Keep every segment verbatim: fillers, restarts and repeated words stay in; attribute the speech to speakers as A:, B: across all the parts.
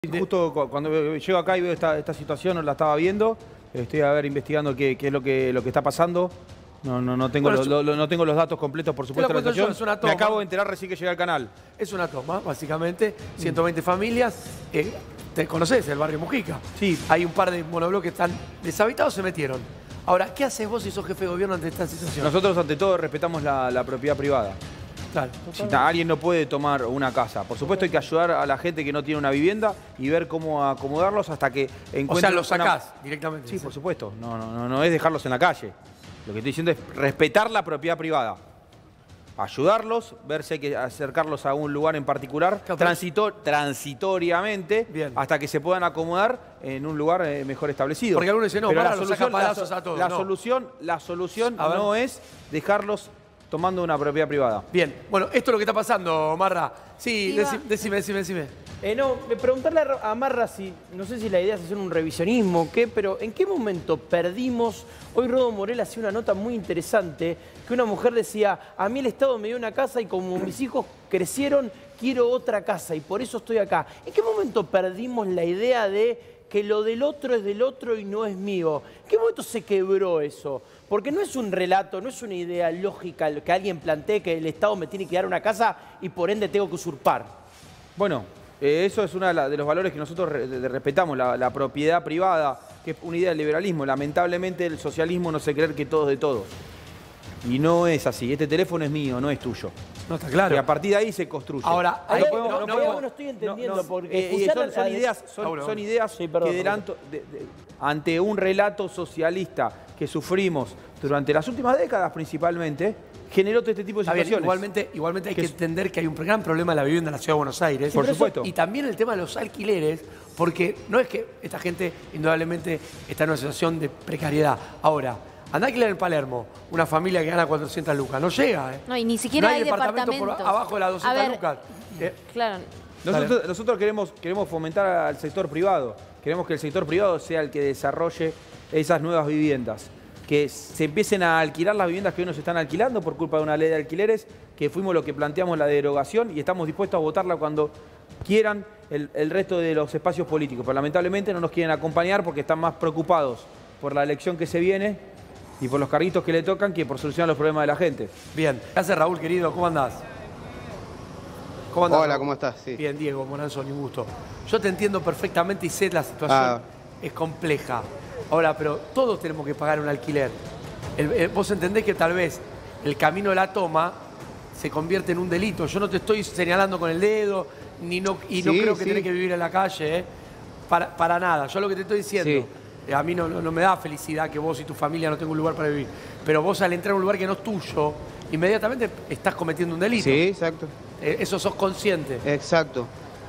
A: Justo cuando llego acá y veo esta, esta situación, la estaba viendo, estoy a ver investigando qué, qué es lo que, lo que está pasando. No, no, no, tengo
B: bueno,
A: lo, lo, no tengo los datos completos, por supuesto, de la situación.
B: Yo, es una toma.
A: Me acabo de enterar recién que llegué al canal.
B: Es una toma, básicamente. ciento veinte familias. Eh, ¿Te conocés el barrio Mujica?
A: Sí.
B: Hay un par de monobloques que están deshabitados, se metieron. Ahora, ¿qué haces vos si sos jefe de gobierno ante esta situación?
A: Nosotros, ante todo, respetamos la, la propiedad privada.
B: Claro,
A: si alguien no puede tomar una casa, por supuesto hay que ayudar a la gente que no tiene una vivienda y ver cómo acomodarlos hasta que encuentren...
B: O sea, los sacás
A: una...
B: directamente.
A: Sí, por supuesto. No, no, no, no es dejarlos en la calle. Lo que estoy diciendo es respetar la propiedad privada. Ayudarlos, ver si hay que acercarlos a un lugar en particular, transito, transitoriamente, bien, hasta que se puedan acomodar en un lugar eh, mejor establecido.
B: Porque algunos dicen, no,
A: pero
B: para,
A: la solución,
B: la,
A: a todos,
B: la
A: no. solución, la solución
B: a
A: no es dejarlos tomando una propiedad privada.
B: Bien, bueno, esto es lo que está pasando, Marra. Sí, Iba... decime, decime, decime.
C: Eh, no, preguntarle a Marra si, no sé si la idea es hacer un revisionismo o qué, pero ¿en qué momento perdimos? Hoy Rodo Morel hacía una nota muy interesante, que una mujer decía, a mí el Estado me dio una casa y como mis hijos crecieron, quiero otra casa y por eso estoy acá. ¿En qué momento perdimos la idea de que lo del otro es del otro y no es mío? ¿En qué momento se quebró eso? Porque no es un relato, no es una idea lógica que alguien plantee que el Estado me tiene que dar una casa y por ende tengo que usurpar.
A: Bueno, eh, eso es uno de, de los valores que nosotros re, de, respetamos, la, la propiedad privada, que es una idea del liberalismo. Lamentablemente el socialismo no se cree que todo es de todos. Y no es así. Este teléfono es mío, no es tuyo.
B: No, está claro.
A: Y a partir de ahí se construye.
B: Ahora,
C: ahí no, podemos, no, no, podemos, no estoy entendiendo. No, no, porque
A: eh, son, son ideas, son, son ideas sí, perdón, que delante, de, de, ante un relato socialista que sufrimos durante las últimas décadas principalmente, generó todo este tipo de situaciones.
B: Bien, igualmente, igualmente hay que, que entender que hay un gran problema de la vivienda en la Ciudad de Buenos Aires.
A: Por supuesto.
B: Y también el tema de los alquileres, porque no es que esta gente indudablemente está en una situación de precariedad. Ahora, andá a alquilar en Palermo, una familia que gana cuatrocientas lucas. No llega, ¿eh?
D: No, y ni siquiera
B: no hay,
D: hay
B: departamento
D: departamentos.
B: Por abajo de las doscientas
D: ver,
B: lucas. Eh,
D: claro.
A: Nosotros, nosotros queremos, queremos fomentar al sector privado. Queremos que el sector privado sea el que desarrolle esas nuevas viviendas. Que se empiecen a alquilar las viviendas que hoy no se están alquilando por culpa de una ley de alquileres, que fuimos los que planteamos la derogación y estamos dispuestos a votarla cuando quieran el, el resto de los espacios políticos. Pero lamentablemente no nos quieren acompañar porque están más preocupados por la elección que se viene y por los carguitos que le tocan que por solucionar los problemas de la gente.
B: Bien. ¿Qué haces, Raúl, querido? ¿Cómo andás? ¿Cómo andás?
E: Hola,
B: Raúl?
E: ¿cómo estás? Sí.
B: Bien, Diego Moranzoni, un gusto. Yo te entiendo perfectamente y sé la situación ah. es compleja. Ahora, pero todos tenemos que pagar un alquiler. El, el, vos entendés que tal vez el camino de la toma se convierte en un delito. Yo no te estoy señalando con el dedo ni no, y sí, no creo que sí. tenés que vivir en la calle, ¿eh? para, para nada. Yo lo que te estoy diciendo, sí. a mí no, no, no me da felicidad que vos y tu familia no tengan un lugar para vivir. Pero vos al entrar a un lugar que no es tuyo, inmediatamente estás cometiendo un delito.
E: Sí, exacto.
B: Eh, eso sos consciente.
E: Exacto.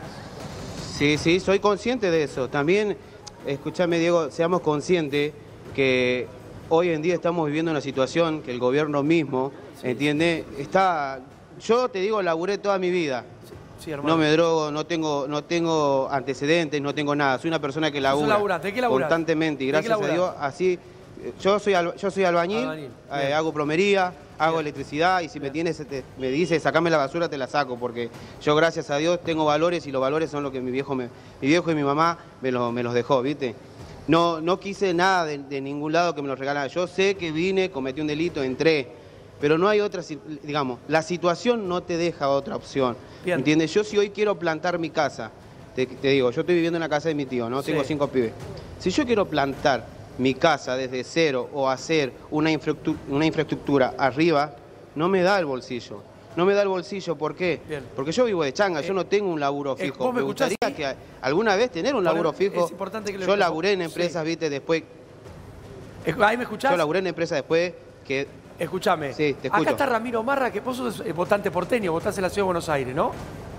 E: Sí, sí, soy consciente de eso. También... Escúchame, Diego, seamos conscientes que hoy en día estamos viviendo una situación que el gobierno mismo, sí. ¿entiende? Está, yo te digo, laburé toda mi vida. Sí, sí, no me drogo, no tengo, no tengo antecedentes, no tengo nada. Soy una persona que labura
B: ¿De qué laburás?
E: Constantemente y gracias a Dios así. Yo soy, yo soy albañil, albañil. Eh, hago plomería, hago bien. electricidad y si bien. me tienes, te, me dices sacame la basura, te la saco, porque yo gracias a Dios tengo valores y los valores son lo que mi viejo, me, mi viejo y mi mamá me, lo, me los dejó, ¿viste? No, no quise nada de, de ningún lado que me lo regalara. Yo sé que vine, cometí un delito, entré, pero no hay otra, digamos, la situación no te deja otra opción, bien. ¿entiendes? Yo si hoy quiero plantar mi casa, te, te digo, yo estoy viviendo en la casa de mi tío, ¿no? Sí. Tengo cinco pibes. Si yo quiero plantar mi casa desde cero o hacer una infraestructura, una infraestructura arriba, no me da el bolsillo. No me da el bolsillo, ¿por qué? Bien. Porque yo vivo de changa, eh, yo no tengo un laburo fijo.
B: ¿Vos me,
E: me gustaría
B: ¿sí?
E: que alguna vez tener un laburo fijo.
B: Es importante que lo
E: yo laburé en empresas, sí. viste, después...
B: ¿Ahí me escuchás?
E: Yo laburé en empresas después que...
B: Escuchame,
E: sí, te escucho.
B: Acá está Ramiro Marra, que vos sos votante porteño, votás en la Ciudad de Buenos Aires, ¿no?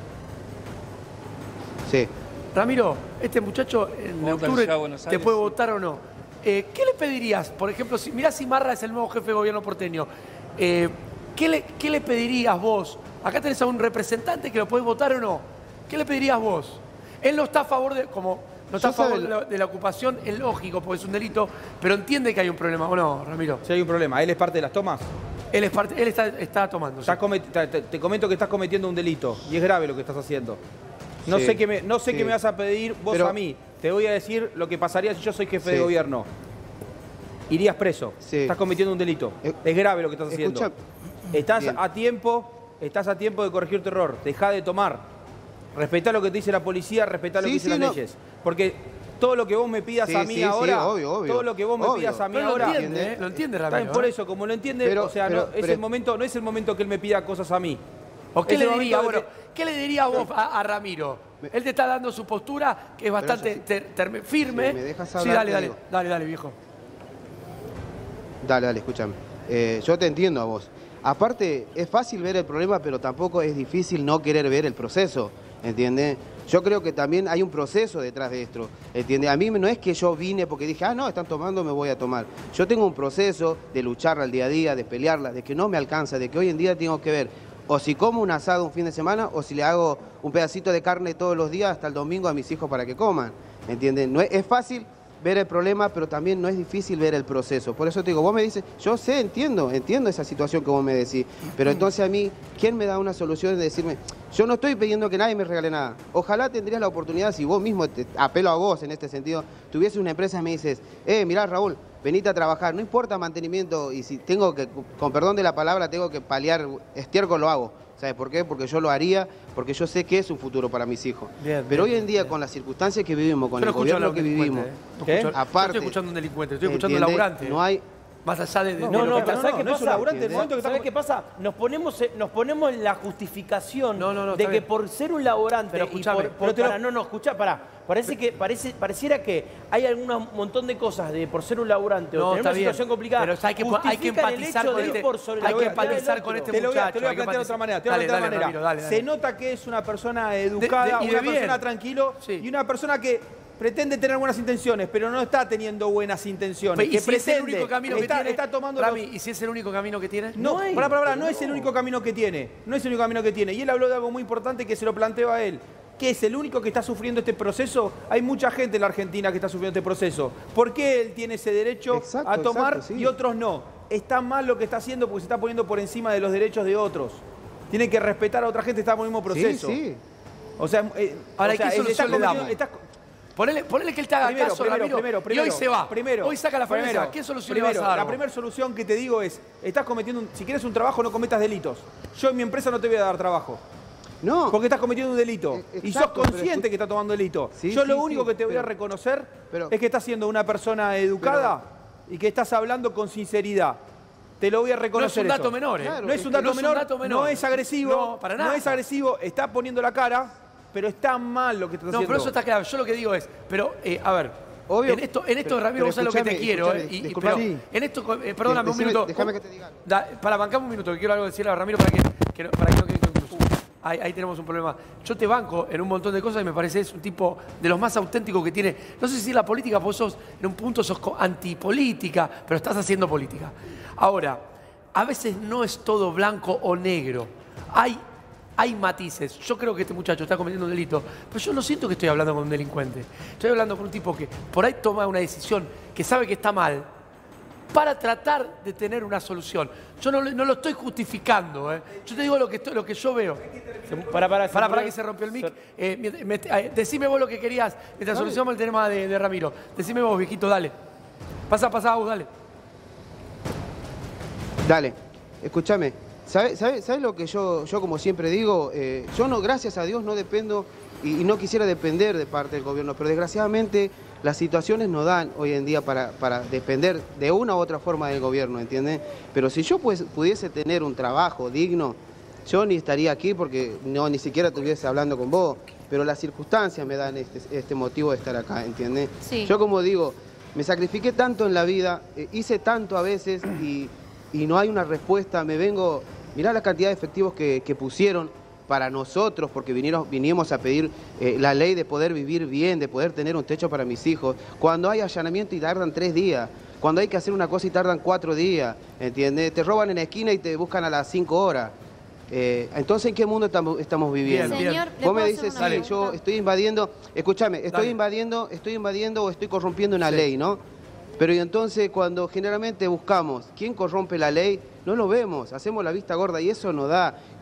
E: Sí.
B: Ramiro, este muchacho en octubre te puede votar o no. Eh, ¿Qué le pedirías? Por ejemplo, si, mirá si Marra es el nuevo jefe de gobierno porteño. Eh, ¿qué, le, ¿Qué le pedirías vos? Acá tenés a un representante que lo podés votar o no. ¿Qué le pedirías vos? Él no está a favor de, como, no está a favor de la, de la ocupación, es lógico, porque es un delito, pero entiende que hay un problema, ¿o no, Ramiro?
A: Sí, hay un problema. ¿Él es parte de las tomas?
B: Él, es parte, él está, está tomando.
A: Estás sí. te, te comento que estás cometiendo un delito y es grave lo que estás haciendo. No
E: Sí,
A: sé qué me, no sé
E: sí.
A: qué me vas a pedir vos
E: Pero-
A: a mí. Te voy a decir lo que pasaría si yo soy jefe
E: Sí.
A: de gobierno. Irías preso.
E: Sí.
A: Estás cometiendo un delito.
E: Eh,
A: Es grave lo que estás haciendo.
E: Escucha,
A: Estás
E: Bien.
A: a tiempo, estás a tiempo de corregir tu error. Dejá de tomar. Respetá lo que te dice la policía, respetá lo
E: Sí,
A: que dicen
E: sí,
A: las
E: no.
A: leyes. Porque todo lo que vos me pidas
E: Sí,
A: a mí
E: sí, sí,
A: ahora,
E: obvio, obvio.
A: todo lo que vos me
E: Obvio.
A: pidas a mí
B: Pero lo
A: ahora,
B: entiende, ¿eh? Lo entiende
A: está
B: Ramiro.
A: bien, por
B: ¿eh?
A: eso, como lo entiende,
E: Pero-
A: o sea,
E: pero-
A: no, es
E: pero-
A: el momento, no es el momento que él me pida cosas a mí.
B: ¿O qué
A: Es
B: le
A: el
B: diría,
A: momento de
B: bueno, qué le diría vos a, a Ramiro? Él te está dando su postura, que es bastante
E: yo-
B: ter- ter- firme.
E: Si me dejas
B: sí,
E: hablar,
B: dale,
E: te
B: dale,
E: digo.
B: dale, dale, viejo.
E: Dale, dale, escúchame. Eh, yo te entiendo a vos. Aparte, es fácil ver el problema, pero tampoco es difícil no querer ver el proceso, ¿entiendes? Yo creo que también hay un proceso detrás de esto, ¿entiendes? A mí no es que yo vine porque dije, ah, no, están tomando, me voy a tomar. Yo tengo un proceso de lucharla al día a día, de pelearla, de que no me alcanza, de que hoy en día tengo que ver o si como un asado un fin de semana o si le hago un pedacito de carne todos los días hasta el domingo a mis hijos para que coman, ¿entiendes? No es, es fácil ver el problema, pero también no es difícil ver el proceso. Por eso te digo, vos me dices, yo sé, entiendo, entiendo esa situación que vos me decís, pero entonces a mí, ¿quién me da una solución de decirme, yo no estoy pidiendo que nadie me regale nada? Ojalá tendrías la oportunidad, si vos mismo, te apelo a vos en este sentido, tuvieses una empresa y me dices, eh, mirá Raúl, venite a trabajar, no importa mantenimiento, y si tengo que, con perdón de la palabra, tengo que paliar estiércol, lo hago. ¿Sabes por qué? Porque yo lo haría, porque yo sé que es un futuro para mis hijos.
B: Bien,
E: pero
B: bien,
E: hoy en día,
B: bien.
E: con las circunstancias que vivimos, con
B: Yo no
E: el
B: escucho a
E: gobierno
B: un
E: que
B: delincuente,
E: vivimos,
B: ¿eh? No
A: ¿Qué?
B: escucho-
E: Aparte,
B: no estoy escuchando a un delincuente, estoy escuchando a un
E: ¿entiende?
B: laburante.
E: No hay...
B: Más allá de... de-
C: No,
B: de
C: no,
B: lo que
C: pero
B: pasa.
C: ¿sabes qué
A: no es un
C: pasa?
A: laburante, el
C: ¿Sabes
A: momento que
C: ¿sabés
A: está-
C: qué pasa? Nos ponemos, eh, nos ponemos en la justificación
B: No, no, no,
C: de
B: está
C: que
B: bien.
C: por ser un laburante
B: Pero
C: y
B: escuchame,
C: por, por-
A: pero te lo-
C: para, no, no, escuchá, pará. Parece que, parece, pareciera que hay algún montón de cosas de por ser un laburante o
B: No,
C: tener
B: está
C: una
B: bien.
C: situación complicada.
B: Pero hay que, hay que
C: justifican el
B: empatizar
C: hecho
B: con
C: de ir
B: este,
C: por sobre la
B: hay que
C: velocidad del
B: empatizar con
C: otro.
B: este
A: Te lo voy a,
B: muchacho.
A: te lo voy a
B: hay que
A: plantear de otra
B: empatizar.
A: manera. Te lo voy a
B: Dale,
A: plantear de
B: dale,
A: otra
B: Ramiro,
A: manera.
B: dale, dale.
A: Se nota que es una persona educada,
B: de- y de
A: una
B: bien.
A: persona tranquilo
B: Sí.
A: y una persona que pretende tener buenas intenciones, pero no está teniendo buenas intenciones.
B: ¿Y
A: que
B: si es el
A: pretende,
B: único camino que
A: está,
B: tiene?
A: está tomando
B: Rami,
A: los-
B: ¿y si es el único camino que tiene?
A: No,
C: No hay,
A: pará, pará, pará,
C: pero
A: no es el
C: no.
A: único camino que tiene. No es el único camino que tiene. Y él habló de algo muy importante que se lo planteo a él. ¿Qué es el único que está sufriendo este proceso? Hay mucha gente en la Argentina que está sufriendo este proceso. ¿Por qué él tiene ese derecho
E: Exacto,
A: a tomar
E: exacto, sí.
A: y otros no? Está mal lo que está haciendo porque se está poniendo por encima de los derechos de otros. Tiene que respetar a otra gente que está en el mismo proceso.
E: Sí, sí.
A: O sea, eh,
B: Ahora,
A: o sea,
B: ¿qué
A: él está
B: solución le
A: cometiendo-
B: damos?
A: está-
B: Ponele, ponele que él te haga
A: Primero,
B: caso,
A: primero,
B: Ramiro,
A: primero,
B: y
A: primero,
B: hoy se va.
A: primero,
B: hoy saca la
A: primero,
B: familia. ¿Qué solución
A: primero,
B: le vas a dar?
A: La
B: vos?
A: primera solución que te digo es, estás cometiendo un- si quieres un trabajo no cometas delitos. Yo en mi empresa no te voy a dar trabajo.
E: No.
A: Porque estás cometiendo un delito.
E: Eh,
A: y sos
E: exacto, pero
A: consciente
E: escu-
A: que estás tomando delito.
E: Sí,
A: Yo lo
E: sí,
A: único
E: sí,
A: que te voy a
E: pero-
A: reconocer
E: pero-
A: es que estás siendo una persona educada y que estás hablando con sinceridad. Te lo voy a
B: No es
A: reconocer
B: un dato
A: eso.
B: menor, ¿eh?
E: Claro,
A: No es un dato,
B: no es un
A: menor,
B: dato menor.
A: no es agresivo,
B: No, para nada.
A: no es agresivo, está poniendo la cara, pero está mal lo que estás
B: No,
A: haciendo.
B: pero eso está claro. Yo lo que digo es, pero, eh, a ver,
E: Obvio.
B: en esto, en esto
E: Pero-
B: Ramiro,
E: pero
B: vos sabés lo que te
E: escuchame,
B: quiero,
E: escuchame,
B: eh, y- y-
E: disculpa.
B: pero
E: Sí.
B: en esto, eh, perdóname un
E: Decime-
B: minuto.
E: déjame que te diga algo.
B: Da- para, bancame un minuto, que quiero algo decirle a Ramiro para que, que no- para que no quede inconcluso. Ahí, ahí tenemos un problema. Yo te banco en un montón de cosas y me parece es un tipo de los más auténticos que tiene. No sé si la política, vos sos, en un punto sos co- antipolítica, pero estás haciendo política. Ahora, a veces no es todo blanco o negro. Hay, hay matices. Yo creo que este muchacho está cometiendo un delito, pero yo no siento que estoy hablando con un delincuente. Estoy hablando con un tipo que por ahí toma una decisión que sabe que está mal, para tratar de tener una solución. Yo no, no lo estoy justificando, ¿eh? Yo te digo lo que, estoy- lo que yo veo.
C: Para, para,
B: Para, para que se rompió el mic. Eh, me- me- eh, decime vos lo que querías mientras solucionamos el tema de, de Ramiro. Decime vos, viejito, dale. Pasa, pasa, vos, dale.
E: Dale, escúchame. ¿Sabes sabe, sabe lo que yo, yo como siempre digo? Eh, yo no, gracias a Dios, no dependo y, y no quisiera depender de parte del gobierno, pero desgraciadamente las situaciones no dan hoy en día para, para depender de una u otra forma del gobierno, ¿entiendes? Pero si yo pues, pudiese tener un trabajo digno, yo ni estaría aquí porque no ni siquiera estuviese hablando con vos, pero las circunstancias me dan este, este motivo de estar acá, ¿entiendes?
D: Sí.
E: Yo como digo, me sacrifiqué tanto en la vida, eh, hice tanto a veces y, y no hay una respuesta, me vengo, mirá la cantidad de efectivos que, que pusieron para nosotros, porque vinieron, vinimos a pedir eh, la ley de poder vivir bien, de poder tener un techo para mis hijos, cuando hay allanamiento y tardan tres días, cuando hay que hacer una cosa y tardan cuatro días, ¿entiendes? Te roban en la esquina y te buscan a las cinco horas. Eh, entonces, ¿en qué mundo estamos, estamos viviendo?
B: Bien,
D: Señor, ¿le
E: Vos
D: puedo
E: me
D: hacer
E: dices,
D: una
E: sí, yo
D: pregunta?
E: estoy invadiendo, escúchame, estoy
B: Dale.
E: invadiendo, estoy invadiendo o estoy corrompiendo una
B: Sí.
E: ley, ¿no? Pero y entonces cuando generalmente buscamos quién corrompe la ley, no lo vemos, hacemos la vista gorda y eso no da.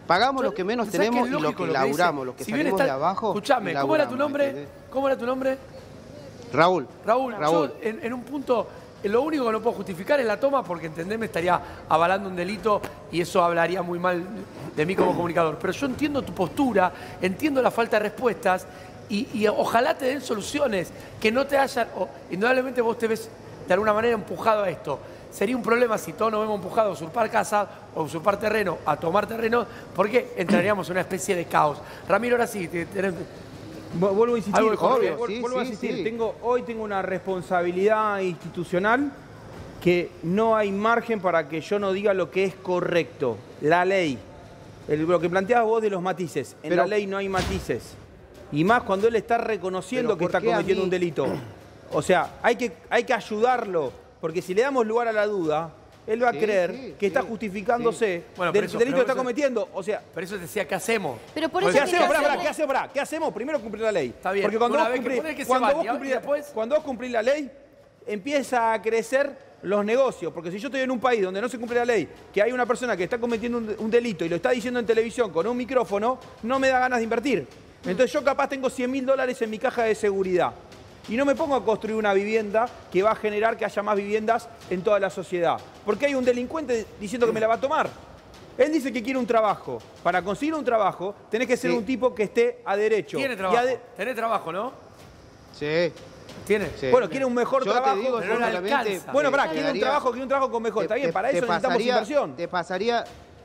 E: Pagamos los que menos tenemos y los que laburamos, los que
B: si bien
E: salimos
B: está,
E: de abajo.
B: Escuchame, ¿cómo era tu nombre?
E: ¿entendés?
B: ¿Cómo era tu nombre?
E: Raúl.
B: Raúl,
E: Raúl.
B: yo en, en un punto, eh, lo único que no puedo justificar es la toma porque, entendeme, estaría avalando un delito y eso hablaría muy mal de mí como comunicador. Pero yo entiendo tu postura, entiendo la falta de respuestas y, y ojalá te den soluciones, que no te hayan... O, indudablemente vos te ves de alguna manera empujado a esto. Sería un problema si todos nos vemos empujados a usurpar casa o usurpar terreno, a tomar terreno, porque entraríamos en una especie de caos. Ramiro, ahora sí, te, te,
A: Vuelvo a insistir,
B: Algo de Jorge,
A: vuelvo,
E: sí,
A: vuelvo a
E: sí,
A: insistir.
E: sí.
A: Tengo, hoy tengo una responsabilidad institucional que no hay margen para que yo no diga lo que es correcto. La ley, el, lo que planteabas vos de los matices, en
E: Pero,
A: la ley no hay matices. Y más cuando él está reconociendo que
E: ¿por
A: está
E: qué a
A: cometiendo
E: mí?
A: un delito. O sea, hay que, hay que ayudarlo, porque si le damos lugar a la duda, él va a
E: Sí,
A: creer
E: sí,
A: que está
E: sí,
A: justificándose
B: sí. Bueno,
A: del
B: pero eso-
A: delito
B: pero
A: que está
B: eso-
A: cometiendo. O sea,
B: Por eso te decía, ¿qué hacemos?
D: Pero por
A: ¿qué
D: eso
A: hacemos?
D: tiene que
A: Pará, pará,
D: hacer-
A: ¿qué hacemos? Pará, ¿qué hacemos? Primero cumplir la ley.
B: Está bien,
A: Porque cuando
B: una
A: vos,
B: vez que
A: cumplís,
B: poner que se
A: cuando,
B: va,
A: vos
B: y
A: cumplís,
B: después-
A: cuando vos cumplís la ley, empieza a crecer los negocios. Porque si yo estoy en un país donde no se cumple la ley, que hay una persona que está cometiendo un, un delito y lo está diciendo en televisión con un micrófono, no me da ganas de invertir. Entonces yo capaz tengo cien mil dólares en mi caja de seguridad. Y no me pongo a construir una vivienda que va a generar que haya más viviendas en toda la sociedad. Porque hay un delincuente diciendo que me la va a tomar. Él dice que quiere un trabajo. Para conseguir un trabajo, tenés que ser
E: Sí.
A: un tipo que esté a derecho.
B: Tiene
A: Y
B: trabajo.
A: a de-
B: Tenés trabajo, ¿no?
E: Sí,
B: Tiene.
E: sí.
A: Bueno, quiere un mejor
E: Yo
A: trabajo.
E: te digo,
B: pero
E: yo
B: no le
E: solamente...
B: alcanza.
A: Bueno,
E: te-
A: pará,
E: te
A: quiere un
E: daría-
A: trabajo, quiere un trabajo con mejor.
E: te-
A: Está bien,
E: te-
A: para
E: te
A: eso necesitamos
E: pasaría-
A: inversión.
E: Te pasaría,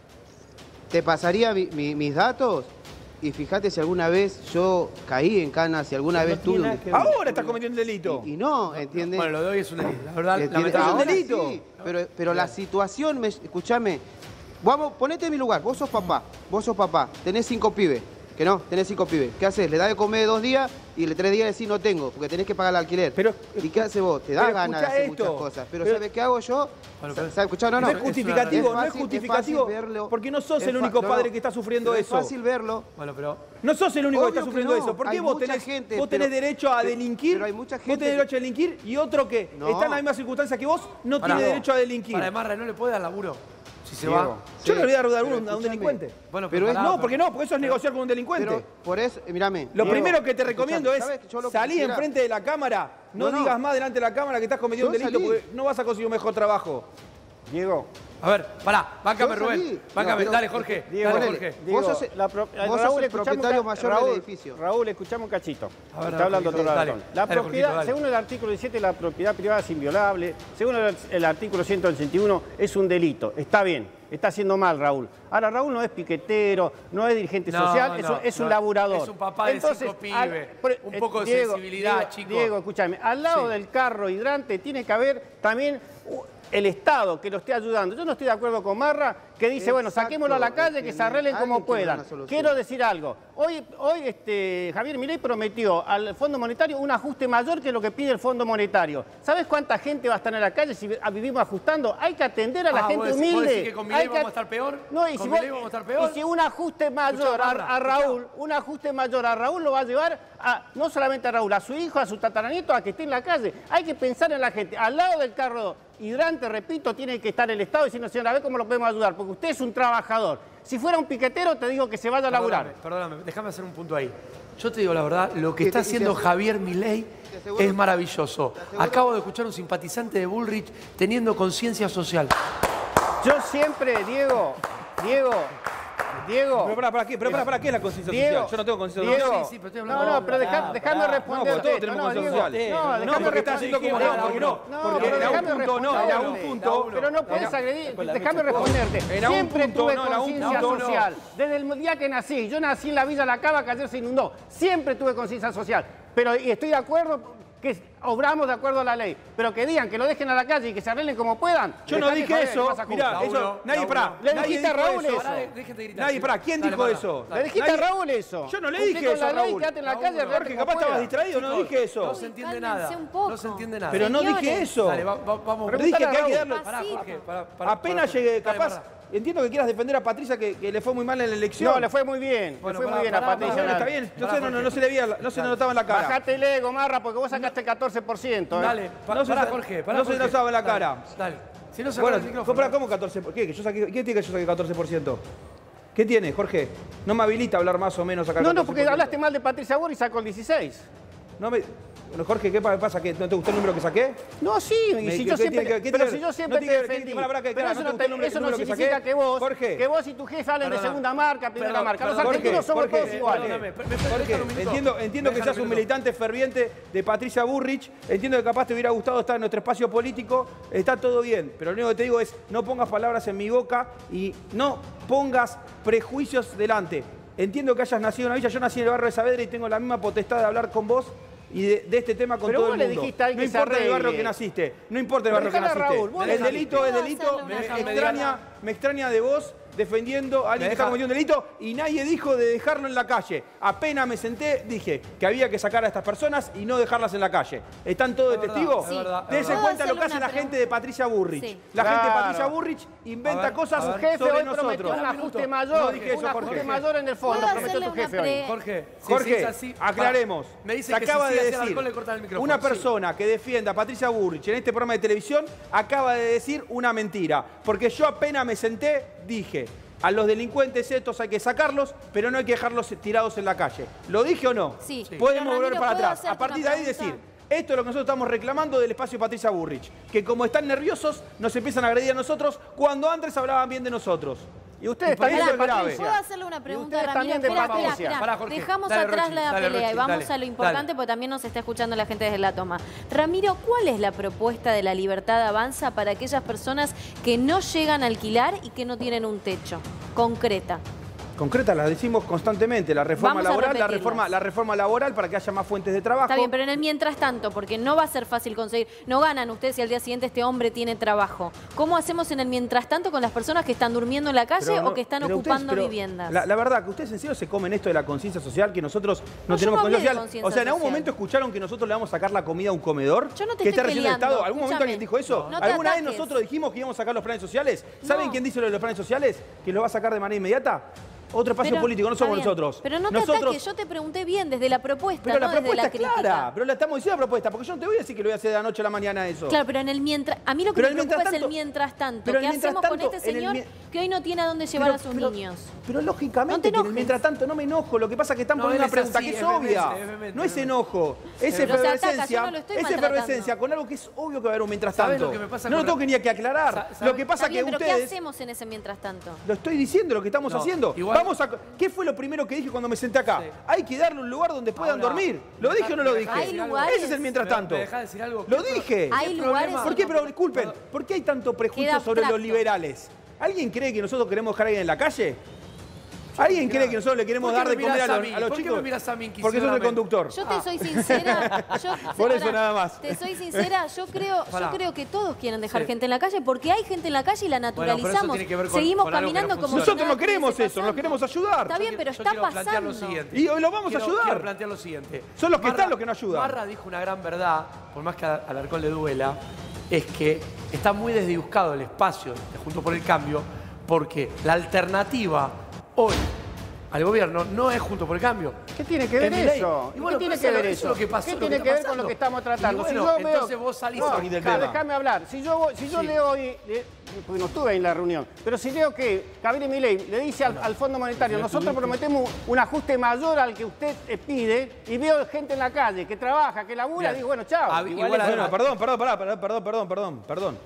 E: te pasaría mi- mi- mis datos y fíjate si alguna vez yo caí en cana, si alguna vez tuve un...
A: Ahora estás cometiendo un delito.
E: Y, y no, ¿entiendes?
B: Bueno, lo de hoy es un delito. La verdad,
E: ¿Entiendes?
A: es un
B: lamentablemente.
A: delito.
E: sí, pero, pero la situación, me, escúchame, vamos, ponete en mi lugar, vos sos papá, vos sos papá, tenés cinco pibes, que no, tenés cinco pibes. ¿Qué haces? Le das de comer dos días y le tres días decís no tengo, porque tenés que pagar el alquiler.
A: Pero-
E: ¿Y qué haces vos? Te da
A: pero
E: ganas de
A: escuchá
E: hacer
A: esto.
E: muchas cosas. Pero,
A: Pero-
E: ¿sabes qué hago yo?
B: Bueno, pero-
E: ¿Sabes? Escuchá, no, no.
A: No es justificativo,
E: es
A: no es
E: fácil-
A: justificativo,
E: es fácil verlo.
A: porque no sos
E: Es
A: el
E: fa-
A: único
E: no,
A: padre
E: no.
A: que está sufriendo
E: Pero
A: eso.
E: Es fácil verlo.
B: Bueno, pero...
A: No sos el único
E: Obvio
A: que está
E: que
A: sufriendo
E: no.
A: eso. ¿Por qué
E: Hay
A: vos
E: mucha
A: tenés,
E: gente,
A: vos tenés
E: pero-
A: derecho a
E: pero-
A: delinquir?
E: pero hay mucha
A: Vos
E: gente
A: tenés
E: que-
A: derecho a delinquir y otro que
E: No.
A: está en la misma circunstancia que vos no
B: Pará,
A: tiene derecho a delinquir.
B: Para Marra, ¿no le puede dar laburo? Si se
A: Diego,
B: va.
A: Yo no le voy a dar
E: pero
A: a un, a un
E: escúchame.
A: delincuente.
B: Bueno,
E: Pero
B: pero
E: es-
B: pará,
A: No, porque no, porque eso es negociar con un delincuente.
E: Pero por eso, eh, mírame.
A: Lo
E: Diego,
A: primero que te recomiendo
E: escuchame,
A: es
E: ¿sabes que yo lo que
A: salir
E: quisiera-
A: enfrente de la cámara, no,
E: No, no.
A: digas más delante de la cámara que estás cometiendo un
E: Yo
A: delito
E: salí.
A: porque no vas a conseguir un mejor trabajo.
C: Diego,
B: A ver, pará, báncame,
E: Yo
B: Rubén.
E: salí.
B: Báncame,
E: No, pero-
B: dale, Jorge.
C: Diego,
B: dale,
E: ponele.
B: Jorge.
C: Diego,
E: Vos sos-
C: la pro-
E: vos sos el
C: escuchamos
E: propietario
C: un ca-
E: mayor del
C: Raúl,
E: edificio.
C: Raúl, escuchamos un cachito.
B: A ver,
C: Está hablando
B: Jorgito,
C: otro
B: dale.
C: ratón. La
B: Dale,
C: propiedad,
B: Jorgito, dale.
C: según el artículo diecisiete, la propiedad privada es inviolable. Según el, el artículo ciento ochenta y uno, es un delito. Está bien, está haciendo mal, Raúl. Ahora, Raúl no es piquetero, no es dirigente
B: No,
C: social, es,
B: no,
C: un, es un
B: no.
C: laburador.
B: Es un papá de cinco pibes.
C: por-
B: Un
C: eh,
B: poco de
C: Diego,
B: sensibilidad,
C: Diego,
B: chico.
C: Diego, escúchame, al lado
B: Sí.
C: del carro hidrante tiene que haber también uh, el Estado que lo esté ayudando. Yo no estoy de acuerdo con Marra, que dice, bueno,
E: Exacto,
C: saquémoslo a la calle, que se arreglen
E: alguien
C: como
E: tiene una
C: puedan.
E: solución.
C: Quiero decir algo. Hoy, hoy este, Javier Milei prometió al Fondo Monetario un ajuste mayor que lo que pide el Fondo Monetario. ¿Sabes cuánta gente va a estar en la calle si vivimos ajustando? Hay que atender a la
B: Ah,
C: gente
B: ¿vos decís- vos
C: humilde.
B: decís que con Milei
C: Hay
B: vamos a estar peor?
C: No, y
B: ¿Con
C: si, vos-
B: Milei vamos a estar peor?
C: y si un ajuste mayor
B: Escuchá,
C: a,
B: Marra,
C: a
B: escuchá.
C: Raúl, un ajuste mayor a Raúl lo va a llevar a, no solamente a Raúl, a su hijo, a su tataranieto, a que esté en la calle. Hay que pensar en la gente. Al lado del carro hidrante, repito, tiene que estar el Estado diciendo, señora, a ver cómo lo podemos ayudar, porque usted es un trabajador. Si fuera un piquetero, te digo que se vaya a laburar.
B: Perdóname, perdóname, déjame hacer un punto ahí. Yo te digo la verdad, lo que
E: ¿Qué
B: está
E: te-
B: haciendo
E: te-
B: Javier Milei
E: te aseguro-
B: es maravilloso.
E: te aseguro-
B: Acabo de escuchar a un simpatizante de Bullrich teniendo conciencia social.
C: Yo siempre, Diego, Diego, Diego.
A: Pero para, para qué, pero para, para qué es la conciencia
C: Diego,
A: social. Yo no tengo conciencia
C: Diego,
A: social.
B: Sí, sí, pero estoy hablando-
C: no, no, pero deja-
B: Ah,
C: déjame
B: pará.
C: responder.
A: No, porque todos tenemos conciencia social.
C: No,
A: No,
C: déjame
A: porque está
C: responder.
A: haciendo como
B: Dijiste,
A: no, porque no.
B: no,
A: Porque
C: pero
A: en algún
C: déjame
A: punto no, en algún
C: responderte.
A: punto.
C: Pero no puedes
A: en-
C: agredir,
A: en-
C: déjame responderte.
A: En algún
C: Siempre
A: punto,
C: tuve
A: no, en algún
C: conciencia
A: punto no.
C: social. Desde el día que nací, yo nací en la Villa La Cava, que ayer se inundó. Siempre tuve conciencia social. Pero y estoy de acuerdo que obramos de acuerdo a la ley. Pero que digan que lo dejen a la calle y que se arreglen como puedan.
A: Yo no
C: dejate
A: dije
C: joder,
A: eso.
C: vas a
A: Mirá,
C: jugar.
A: eso.
B: Lauro,
A: Nadie,
B: Lauro.
A: pará.
C: Le
A: nadie
C: dijiste a
A: dijo
C: Raúl eso.
B: Pará, de- déjate gritar.
A: Nadie,
B: sí.
A: pará. ¿Quién
B: Dale,
A: dijo
B: Marra,
A: eso?
B: dale.
C: Le dijiste
A: Nadie-
C: a Raúl eso.
A: Yo no le
C: Cumplí
A: dije
C: con
A: eso
C: la
A: a
C: ley,
A: Raúl.
C: quédate en la
B: Raúl,
C: calle,
B: no.
C: arreglate
A: Porque
C: como
A: capaz estabas
C: puedas.
A: distraído, no
B: Chicos,
A: dije eso.
B: No se entiende
D: Cálmense
B: nada.
D: un poco.
B: No se entiende nada.
A: Pero no dije
D: Señores.
A: eso.
B: Dale, va- va- vamos.
A: Pero dije que hay que
C: Preguntale a
A: darle.
C: Raúl.
B: Pará,
D: Pasito.
B: Jorge, pará, pará,
A: Apenas
B: pará,
A: llegué,
B: dale,
A: capaz.
B: Marra.
A: Entiendo que quieras defender a Patricia, que, que le fue muy mal en la elección.
C: No, le fue muy bien.
B: Bueno,
C: le fue
B: pará,
C: muy bien
B: pará,
C: a Patricia.
A: Bueno,
B: pará.
A: está bien. Entonces
B: Pará,
A: no, no, no
B: Jorge.
A: se le veía, no se le notaba en la cara.
C: Bajate el ego, Marra, porque vos sacaste catorce por ciento. ¿eh?
B: Dale, pa-
A: No se
B: pará,
A: sa-
B: Jorge, pará,
A: no se
B: Jorge.
A: notaba en la
B: Dale,
A: cara.
B: Dale. Si no se
A: Bueno,
B: el micrófono.
A: ¿para cómo catorce por ciento? ¿Qué? ¿Que yo saqué, ¿Quién tiene que yo saqué catorce por ciento? ¿Qué tiene, Jorge? No me habilita a hablar más o menos acá.
D: No, no, porque hablaste mal de Patricia Burrich y sacó el dieciséis.
A: No me... Bueno, Jorge, ¿qué pasa? ¿Que no te gustó el número que saqué?
D: No, sí, y si yo siempre, pero si yo siempre te defendí. Pero eso no, te, eso no significa que vos, Jorge, que vos y tu jefe hablen de segunda marca, primera marca. Los argentinos somos todos iguales.
A: Jorge, entiendo, entiendo que seas un militante ferviente de Patricia Burrich, entiendo que capaz te hubiera gustado estar en nuestro espacio político, está todo bien, pero lo único que te digo es no pongas palabras en mi boca y no pongas prejuicios delante. Entiendo que hayas nacido en una villa, yo nací en el barrio de Saavedra y tengo la misma potestad de hablar con vos y de, de este tema con
D: pero
A: todo
D: vos
A: el mundo.
D: Le dijiste a
A: no importa el barrio que naciste, no importa el barrio que naciste. Raúl, el delito es delito, me, me, extraña, me extraña de vos defendiendo a alguien que está cometiendo un delito y nadie dijo de dejarlo en la calle. Apenas me senté, dije que había que sacar a estas personas y no dejarlas en la calle. ¿Están todos de testigos?
F: Sí.
A: Dense cuenta lo que hace la gente de Patricia Burrich. Sí. La
D: claro.
A: gente de Patricia Burrich inventa ver, cosas
D: tu jefe
A: sobre
D: hoy
A: nosotros.
D: Un ajuste mayor, no dije eso, un ajuste Jorge. mayor en el fondo, prometió tu jefe hoy.
B: Jorge,
A: Jorge,
B: si es así,
A: aclaremos.
B: Me dice
A: se
B: que
A: acaba
B: si
A: de
B: sí
A: decir,
B: alcohol, le cortan el micrófono.
A: una persona sí. que defienda a Patricia Burrich en este programa de televisión acaba de decir una mentira. Porque yo apenas me senté, dije... A los delincuentes estos hay que sacarlos, pero no hay que dejarlos tirados en la calle. ¿Lo dije o no?
F: Sí.
A: Podemos
F: Pero,
A: volver
F: Ramiro,
A: para atrás.
F: ¿puedo
A: A partir de ahí
F: hacerte una
A: decir, esto es lo que nosotros estamos reclamando del espacio Patricia Burrich. Que como están nerviosos, nos empiezan a agredir a nosotros cuando antes hablaban bien de nosotros.
D: Y ustedes
A: y también
D: de
A: grave.
F: ¿Puedo hacerle una pregunta,
D: Ramiro?
F: Ramiro?
D: De
F: espera, espera,
D: Patricia.
F: espera.
B: Pará, Jorge.
F: Dejamos
B: Dale,
F: atrás
B: Rochi,
F: la
B: dale,
F: pelea
B: Rochi,
F: y vamos
B: dale,
F: a lo importante
B: dale.
F: porque también nos está escuchando la gente desde La Toma. Ramiro, ¿cuál es la propuesta de La Libertad Avanza para aquellas personas que no llegan a alquilar y que no tienen un techo? Concreta.
A: Concreta, las decimos constantemente, la reforma
F: Vamos a
A: laboral, la
F: repetirlas.
A: reforma, la reforma laboral para que haya más fuentes de trabajo.
F: Está bien, pero en el mientras tanto, porque no va a ser fácil conseguir, no ganan ustedes si al día siguiente este hombre tiene trabajo. ¿Cómo hacemos en el mientras tanto con las personas que están durmiendo en la calle
A: Pero no,
F: o que están
A: pero
F: ocupando
A: ustedes, pero
F: viviendas?
A: La, la verdad, que ustedes en serio se comen esto de la conciencia social, que nosotros no,
F: No, yo
A: tenemos
F: no hablé de
A: conciencia
F: conciencia
A: social. O sea, ¿en algún
F: social.
A: momento escucharon que nosotros le vamos a sacar la comida a un comedor?
F: Yo no te
A: que
F: estoy
A: está recibiendo el
F: peleando,
A: Estado. ¿Algún momento
F: escúchame.
A: alguien dijo eso?
F: No, no te
A: ¿Alguna vez
F: ataques.
A: nosotros dijimos que íbamos a sacar los planes sociales? ¿Saben
F: No.
A: quién dice lo de los planes sociales? ¿Que los va a sacar de manera inmediata? Otro espacio
F: Pero,
A: político, no
F: está
A: somos
F: bien.
A: nosotros.
F: Pero no te
A: nosotros...
F: ataques, yo te pregunté bien desde la propuesta,
A: Pero
F: no
A: la
F: desde
A: propuesta
F: la
A: es
F: crítica.
A: clara, pero la estamos diciendo la propuesta, porque yo no te voy a decir que lo voy a hacer de la noche a la mañana eso.
F: Claro, pero en el mientras... A mí lo que
A: Pero
F: me
A: el
F: preocupa
A: mientras
F: es el
A: tanto-
F: mientras tanto.
A: pero el
F: ¿Qué
A: mientras
F: hacemos con
A: tanto,
F: este
A: en el
F: señor
A: mi-
F: que hoy no tiene a dónde llevar
A: Pero-
F: a sus
A: pero-
F: niños?
A: Pero
F: No
A: lógicamente,
F: te
A: que en el
F: enojes.
A: mientras tanto no me enojo. Lo que pasa es que están
B: No,
A: poniendo
B: él
A: una
B: es
A: pregunta
B: así,
A: que es
B: es vehemente,
A: obvia.
B: es vehemente,
A: No es
B: es vehemente.
A: enojo, es
F: Pero se ataca,
A: efervescencia.
F: yo no lo estoy
A: Es
F: maltratando.
A: efervescencia con algo que es obvio que va a haber un mientras
B: ¿Sabes
A: tanto.
B: lo que me pasa
A: No lo
B: con
A: tengo
B: la-
A: que ni que aclarar.
B: Sa-
A: Lo
B: ¿sabe?
A: que pasa
F: Está bien,
A: que
F: pero ¿qué
A: ustedes...
F: hacemos en ese mientras tanto?
A: Lo estoy diciendo lo que estamos
B: No,
A: haciendo.
B: igual-
A: Vamos a... ¿Qué fue lo primero que dije cuando me senté acá?
B: Sí.
A: Hay que darle un lugar donde puedan
B: Ahora,
A: dormir. ¿Lo
B: ¿me
A: dije o no lo
B: deja-
A: dije?
B: me
F: deja decir algo?
A: Ese es el mientras
B: ¿Me-
A: tanto.
B: me deja decir algo?
A: Lo
B: ¿Qué pro-
A: dije.
F: Hay
B: ¿Qué
F: lugares
B: problema?
A: ¿Por qué? Pero disculpen, ¿por qué hay tanto prejuicio
F: Queda
A: sobre los
F: abstracto.
A: liberales? ¿Alguien cree que nosotros queremos dejar a alguien en la calle? ¿Alguien cree que nosotros le queremos
B: ¿Por qué
A: dar
B: me
A: de comer a
B: mirás a
A: los,
B: mí?
A: a los
B: ¿Por qué
A: chicos?
B: me mirás a mí
A: Porque sos el
B: inquisidoramente?
A: conductor.
F: Yo te soy sincera, yo,
A: Por eso
F: pará,
A: nada más.
F: Te soy sincera, yo creo, yo
B: Pará.
F: creo que todos quieren dejar
B: Sí.
F: gente en la calle porque hay gente en la calle y la
B: Bueno, pero eso
F: naturalizamos.
B: tiene que ver con-
F: Seguimos
B: con algo que no
F: caminando como si
B: funciona.
A: Nosotros no
F: nada
A: queremos
F: estuviese
A: eso, nos
F: pasando.
A: queremos ayudar.
F: Está bien,
B: Yo
F: pero
B: quiero-
F: está
B: yo quiero plantear lo
F: pasando.
B: siguiente.
A: Y hoy lo vamos a
B: Quiero-
A: ayudar.
B: Quiero plantear lo siguiente.
A: Son los que están los que no ayudan.
B: Marra dijo una gran verdad, por más que a Alarcón le duela, es que está muy desdibujado el espacio de Juntos por el Cambio, porque la alternativa hoy al gobierno no es Juntos por el Cambio.
D: ¿Qué tiene que ver
B: Es Milei.
D: eso?
B: Y bueno,
D: ¿Qué tiene
B: pero
D: que ver
B: eso
D: eso?
B: es lo que pasó,
D: ¿Qué
B: lo
D: tiene
B: que
D: que
B: está
D: ver con lo
B: pasando?
D: que estamos tratando?
B: Y bueno,
D: si yo veo...
B: entonces vos salís
D: No,
B: aquí del
D: claro,
A: tema.
D: déjame hablar. Si yo, voy- si yo
B: Sí.
D: leo hoy, eh, porque no estuve en la reunión, pero si leo que Gabriel Milei le dice al, al Fondo Monetario,
B: no
D: nosotros
B: estuviste.
D: prometemos un ajuste mayor al que usted eh, pide, y veo gente en la calle que trabaja, que labura,
B: Bien.
D: digo, bueno, chao.
B: Ah,
D: Igual
B: igual
D: es-
B: además-
A: Bueno, perdón, perdón, pará, perdón, perdón, perdón, perdón, perdón.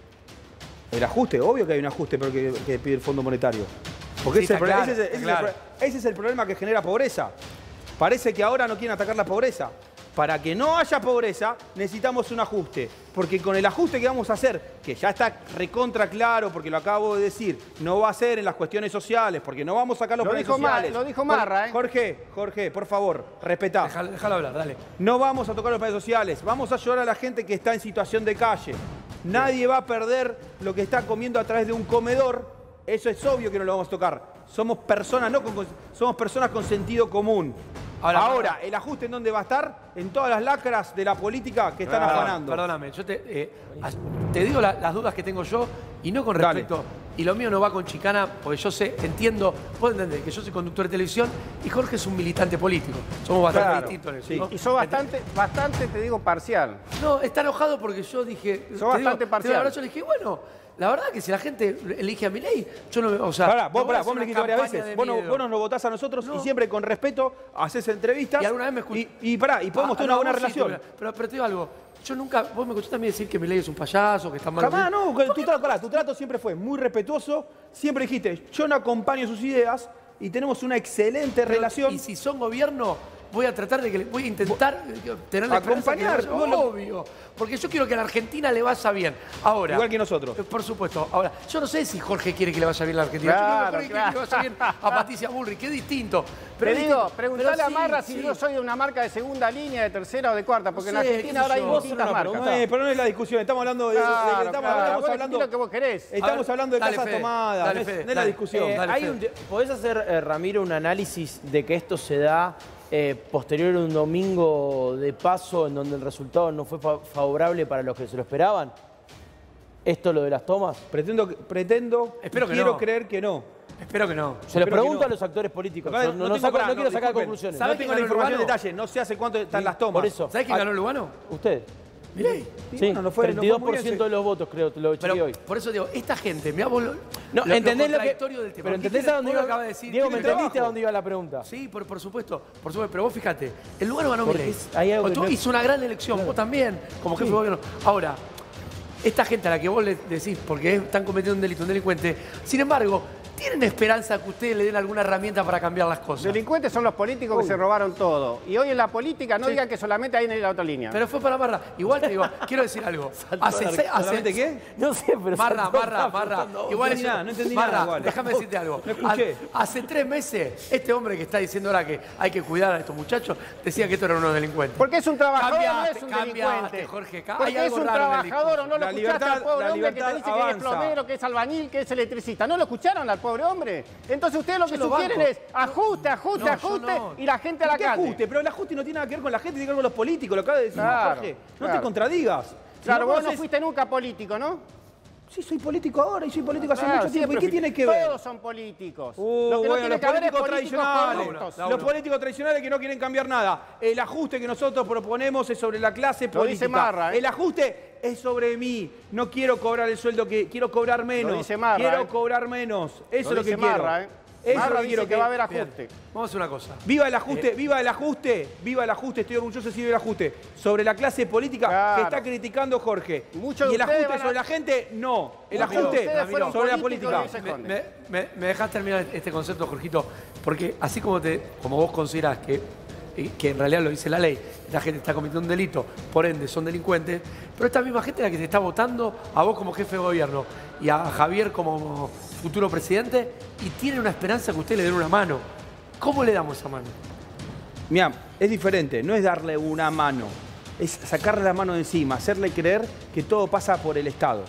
A: El ajuste, obvio que hay un ajuste pero que, que pide el Fondo Monetario. Porque
B: Sí,
A: ese, es el
B: está
A: pro-
B: claro,
A: ese es el-
B: está
A: ese es el
B: claro.
A: pro- ese es el problema que genera pobreza. Parece que ahora no quieren atacar la pobreza. Para que no haya pobreza, necesitamos un ajuste. Porque con el ajuste que vamos a hacer, que ya está recontra claro, porque lo acabo de decir, no va a ser en las cuestiones sociales, porque no vamos a sacar los
D: Lo
A: planes
D: dijo Mar-
A: sociales.
D: lo dijo Marra, ¿eh?
A: Jorge, Jorge, por favor, respetá.
B: Déjalo, déjalo hablar, dale.
A: No vamos a tocar los planes sociales, vamos a ayudar a la gente que está en situación de calle. Nadie va a perder lo que está comiendo a través de un comedor, eso es obvio que no lo vamos a tocar. Somos personas, no con, somos personas con sentido común.
B: Ahora,
A: Ahora, el ajuste en dónde va a estar, en todas las lacras de la política que están
B: Perdón,
A: afanando.
B: Perdóname, yo te, eh, te digo la, las dudas que tengo yo y no con respecto... Dale. Y lo mío no va con chicana, porque yo sé, entiendo, vos entendés que yo soy conductor de televisión y Jorge es un militante político. Somos bastante
D: claro,
B: distintos en eso.
D: Sí.
B: ¿no?
D: Y sos bastante, bastante, te digo, parcial.
B: No, está enojado porque yo dije...
D: Sos bastante
B: digo,
D: parcial.
B: La verdad, yo le dije, bueno, la verdad que si la gente elige a Milei, yo no me... O sea,
A: Pará, vos,
B: no voy
A: pará,
B: a hacer
A: vos me
B: una
A: dijiste varias
B: campaña
A: veces.
B: de
A: Vos no,
B: miedo.
A: vos no nos votás a nosotros
B: No.
A: y siempre con respeto haces entrevistas.
B: Y alguna vez me escuché...
A: Y, y pará, y podemos
B: Ah,
A: tener
B: no,
A: una buena
B: vos sí,
A: relación.
B: pero, pero, pero te digo algo. Yo nunca... Vos me escuchaste también decir que Milei es un payaso, que está mal...
A: Jamás, no, tu trato, pará, tu trato siempre fue muy respetuoso. Siempre dijiste, yo no acompaño sus ideas y tenemos una excelente
B: Pero,
A: relación.
B: Y si son gobierno, voy a tratar de que... Voy a intentar tener la
A: acompañar,
B: esperanza que le vaya- obvio. Porque yo quiero que a la Argentina le vaya bien. Ahora...
A: Igual que nosotros.
B: eh, Por supuesto. Ahora, yo no sé si Jorge quiere que le vaya bien a la Argentina.
D: Claro,
B: yo creo que Jorge
D: claro.
B: quiere que le vaya bien a Patricia Bullrich, que es distinto. Pero
D: Te
B: es
D: digo,
B: distinto.
D: preguntale
B: Pero
D: a
B: sí,
D: Marra si
B: sí.
D: yo soy de una marca de segunda línea, de tercera o de cuarta, porque
B: No
D: en
B: sé,
D: Argentina
B: qué
D: ahora
B: sé
D: hay
B: yo.
D: distintas
A: No,
D: marcas.
A: no, eh, pero no es la discusión, estamos hablando de... de- de-
D: Claro,
A: estamos,
D: claro,
A: estamos
D: vos
A: hablando,
D: elegí lo que vos querés.
A: estamos
B: A ver,
A: hablando de
B: dale,
A: casas
B: Fede,
A: tomadas,
B: dale,
A: no es,
B: Fede,
A: no es la
B: dale.
A: discusión.
C: Eh,
B: Dale,
C: hay
B: Fede.
C: un- ¿Podés hacer, eh, Ramiro, un análisis de que esto se da eh, posterior a un domingo de paso en donde el resultado no fue fa- favorable para los que se lo esperaban? ¿Esto lo de las tomas?
A: Pretendo, pretendo
B: Espero
A: y
B: que
A: quiero
B: no.
A: creer que no.
B: Espero que no.
C: Se lo
A: Espero que
C: pregunto
A: no.
C: a los actores políticos.
A: No,
C: Yo
A: no
C: no, no
A: tengo
C: saco-
A: para-
C: no quiero
A: no,
C: sacar
A: disculpen.
C: conclusiones.
A: No
B: ¿Sabés
A: tengo
B: quién
A: la
B: ganó
A: información en
B: Lugano?
A: detalle, no sé hace cuánto están
C: Sí,
A: las tomas.
C: por eso.
B: ¿Sabés quién ganó Lugano?
C: ¿Usted?
B: Milei.
C: Sí,
A: bueno, no fue- no fue
C: treinta y dos por
A: muy
C: ciento
A: bien,
C: de los votos, creo, te lo chequeé
B: Pero
C: hoy.
B: por eso digo, esta gente, mirá vos lo,
C: No,
B: lo-
C: ¿entendés lo que...?
B: contradictorio del tema.
C: Pero
B: ¿Viste
C: ¿entendés a dónde
B: vos lo
C: iba?
B: acabas de decir?
C: Diego, ¿me
B: Tiene
C: entendiste
B: trabajo.
C: a dónde iba la pregunta?
B: Sí, por, por supuesto, por supuesto, pero vos fíjate, el Lugano ganó
C: Porque
B: Milei.
C: es- hay algo que
B: Tú
C: no-
B: hizo una gran elección, vos también, como jefe de gobierno. Ahora, esta gente a la que vos le decís, porque están cometiendo un delito, un delincuente, sin embargo, ¿tienen esperanza que ustedes le den alguna herramienta para cambiar las cosas?
D: Delincuentes son los políticos que se robaron todo. Y hoy en la política no
B: Sí.
D: digan que solamente hay en la otra línea.
B: Pero fue para Marra. Igual te digo, quiero decir algo. Hace seis, hace,
A: ¿Solamente qué?
C: No sé, pero...
B: Marra,
C: saltó,
B: Marra,
C: estaba
B: Marra.
C: preguntando.
B: Igual
A: No
B: es-
A: entendí nada, no entendí
B: Marra,
A: nada igual.
B: déjame decirte algo.
A: No escuché.
B: Ha- Hace tres meses, este hombre que está diciendo ahora que hay que cuidar a estos muchachos, decía que estos eran unos delincuentes.
D: Porque es un trabajador,
B: Cambiaste,
D: no es un
B: cambiaste,
D: delincuente.
B: Jorge, ca- hay
D: Porque es
B: algo
D: un
B: raro en el
D: trabajador, o no lo
A: La
D: escuchaste
A: libertad-
D: al pobre
A: la
D: hombre que te
A: libertad
D: dice que es
A: avanza.
D: plomero, que es albañil, que es electricista. ¿No lo escucharon al pobre hombre? Entonces ustedes lo que
B: Yo lo
D: sugieren
B: banco.
D: es ajuste, ajuste,
B: No, yo
D: ajuste
B: no.
D: y la gente a la
A: ¿Qué
D: calle.
A: ajuste? Pero el ajuste no tiene nada que ver con la gente, tiene que ver con los políticos, lo acaba de decir
D: Claro,
A: Jorge. No
D: claro.
A: te contradigas. Si
D: Claro, vos no
A: conoces-
D: fuiste nunca político, ¿no?
A: Sí, soy político ahora y soy político hace
D: Claro,
A: mucho tiempo. ¿Y
D: siempre
A: qué tiene que
D: fuiste.
A: ver?
D: Todos son políticos.
A: Uh,
D: lo que no
A: bueno,
D: tiene
A: los
D: que haber es
A: políticos
D: políticos
A: tradicionales.
D: corruptos.
A: Los políticos tradicionales que no quieren cambiar nada. El ajuste que nosotros proponemos es sobre la clase
D: Lo
A: política.
D: dice Marra, ¿eh?
A: El ajuste es sobre mí. No quiero cobrar el sueldo que quiero cobrar menos.
D: dice Marra,
A: quiero
D: ¿eh?
A: cobrar menos. Eso
D: Lo
A: es lo que
D: dice
A: quiero.
D: Marra, ¿eh?
A: Eso es
D: Marra
A: lo que
D: dice
A: quiero
D: que va a haber
B: Bien,
D: ajuste.
B: vamos a hacer una cosa.
A: Viva el ajuste,
B: Eh,
A: viva el ajuste, viva el ajuste, estoy orgulloso de decir el ajuste. Sobre la clase política
D: Claro.
A: que está criticando Jorge.
D: Muchos
A: y
D: de
A: el
D: ustedes
A: ajuste
D: van a-
A: sobre la gente, no. El
D: Muchos de
A: ajuste
D: ustedes fueron
A: sobre la
D: políticos
A: política.
D: y se
B: Me,
D: esconden.
B: me, me, me dejás terminar este concepto, Jorgito, porque así como, te, como vos considerás que, eh, que en realidad lo dice la ley, la gente está cometiendo un delito, por ende son delincuentes, pero esta misma gente es la que te está votando a vos como jefe de gobierno y a Javier como futuro presidente y tiene una esperanza que usted le den una mano. ¿Cómo le damos esa mano?
A: Mira, es diferente, no es darle una mano, es sacarle la mano de encima, hacerle creer que todo pasa por el Estado.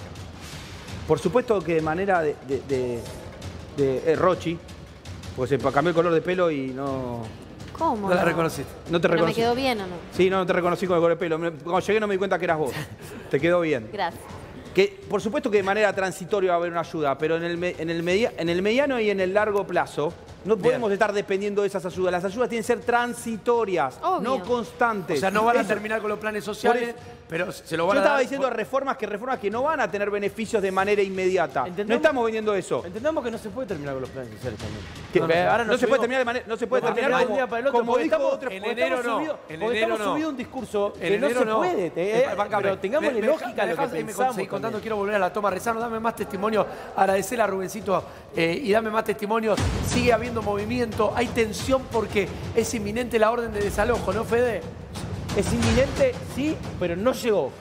A: Por supuesto que de manera de, de, de, de- eh, Rochi, porque se cambió el color de pelo y no,
F: ¿Cómo?
B: No la reconociste.
A: no te
F: ¿Pero me
A: reconocí.
F: quedó bien o no?
A: Sí, no, no te reconocí con el color de pelo. Me- Cuando llegué no me di cuenta que eras vos. Te quedó bien.
F: Gracias.
A: Que por supuesto que de manera transitoria va a haber una ayuda, pero en el, me- en el, media- en el mediano y en el largo plazo no podemos estar dependiendo de esas ayudas. Las ayudas tienen que ser transitorias,
F: Obvio.
A: no constantes.
B: O sea, no van a
A: Eso-
B: terminar con los planes sociales,
A: Por
B: pero se lo
A: Yo
B: van a
A: estaba
B: dar...
A: diciendo reformas que reformas que no van a tener beneficios de manera inmediata.
C: Entendemos-
A: No estamos vendiendo eso.
C: Entendamos que no se puede terminar con los planes sociales también.
A: Que-
C: Porque ahora
A: no
C: nos
A: se puede
C: subimos-
A: terminar de manera, no se puede
C: No va a
A: terminar
C: terminar de
A: como,
C: un día para el otro,
A: como
C: porque
A: dijo
C: estamos-
A: otro.
B: En
C: porque
B: enero
C: estamos
B: no,
C: subido-
B: en
C: porque
B: enero
C: estamos
B: no.
C: subido a un discurso
B: En
C: que no
B: enero
C: se
B: no.
C: puede.
B: Eh,
C: eh,
B: bancame.
C: pero tengámosle
B: Me- me
C: lógica
B: deja-
C: a lo
B: dejás
C: que
B: ahí, me
C: pensamos
B: seguí contando,
C: también.
B: quiero volver a la toma Rezano, dame más testimonio, agradecer a Rubencito eh, y dame más testimonios. Sigue habiendo movimiento, hay tensión porque es inminente la orden de desalojo, ¿no, Fede?
C: Es inminente, sí, pero no llegó.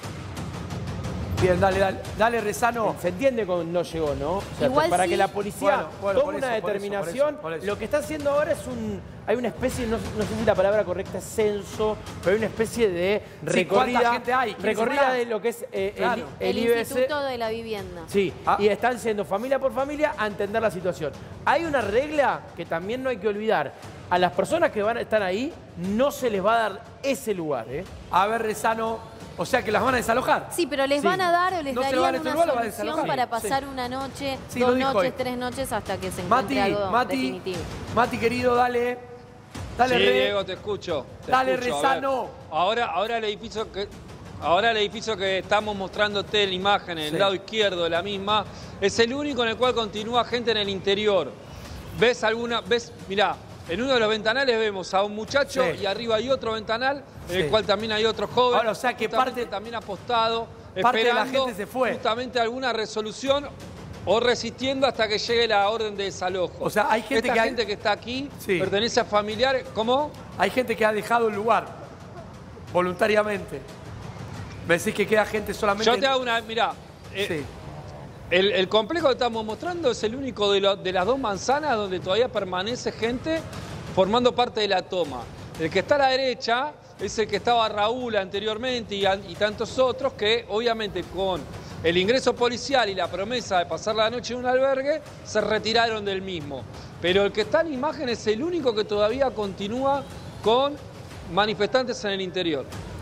B: Bien, dale, dale, dale Rezano.
C: Se entiende con no llegó, ¿no? O sea,
F: Igual
C: para
F: sí.
C: que la policía
B: Bueno, bueno,
C: tome
B: por
C: una
B: eso, por eso,
C: determinación.
B: por eso, por eso.
C: Lo que está haciendo ahora es un. Hay una especie, no, no sé si la palabra correcta es censo, pero hay una especie de
B: Sí, ¿cuánta
C: recorrida,
B: gente hay? ¿Quién
C: recorrida
B: sabrá?
C: de lo que es eh,
B: Claro.
C: el,
F: El
C: el I B C.
F: Instituto de la Vivienda.
C: Sí,
B: Ah.
C: y están siendo familia por familia a entender la situación. Hay una regla que también no hay que olvidar. A las personas que van, están ahí no se les va a dar ese lugar, ¿eh?
B: A ver, Rezano, o sea que las van a desalojar.
F: Sí, pero les sí. van a dar o les
B: no
F: darían
B: este
F: una lugar, solución para pasar sí. una noche, sí, dos noches, hoy. tres noches hasta que se encuentre
B: Mati,
F: algo
B: Mati,
F: definitivo.
B: Mati, querido, dale. Dale,
G: sí,
B: Re.
G: Diego, te escucho. Te
B: dale,
G: escucho.
B: Rezano.
G: Ahora, ahora el edificio que... Ahora el edificio que estamos mostrándote en la imagen, en el sí. lado izquierdo de la misma, es el único en el cual continúa gente en el interior. ¿Ves alguna? ¿Ves? Mirá, en uno de los ventanales vemos a un muchacho sí. y arriba hay otro ventanal, en sí. el cual también hay otro joven.
B: Ahora, o sea que parte
G: también apostado,
B: parte
G: esperando
B: de la gente se fue.
G: justamente alguna resolución o resistiendo hasta que llegue la orden de desalojo.
B: O sea, hay gente
G: Esta
B: que
G: gente
B: hay...
G: que está aquí
B: sí.
G: pertenece a familiares. ¿Cómo?
B: Hay gente que ha dejado el lugar voluntariamente. ¿Me decís que queda gente solamente...?
G: Yo te hago una... Mirá, eh,
B: sí.
G: el, el complejo que estamos mostrando es el único de, lo, de las dos manzanas donde todavía permanece gente formando parte de la toma. El que está a la derecha es el que estaba Raúl anteriormente y, y tantos otros que obviamente con el ingreso policial y la promesa de pasar la noche en un albergue se retiraron del mismo. Pero el que está en imagen es el único que todavía continúa con manifestantes en el interior.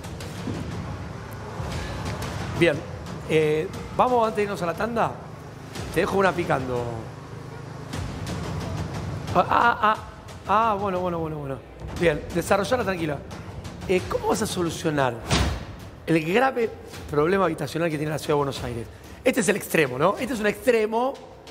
B: Bien, eh, vamos antes de irnos a la tanda. Te dejo una picando. Ah, ah, ah, ah bueno, bueno, bueno, bueno. Bien, desarrollarla tranquila. Eh, ¿Cómo vas a solucionar el grave problema habitacional que tiene la Ciudad de Buenos Aires? Este es el extremo, ¿no? Este es un extremo,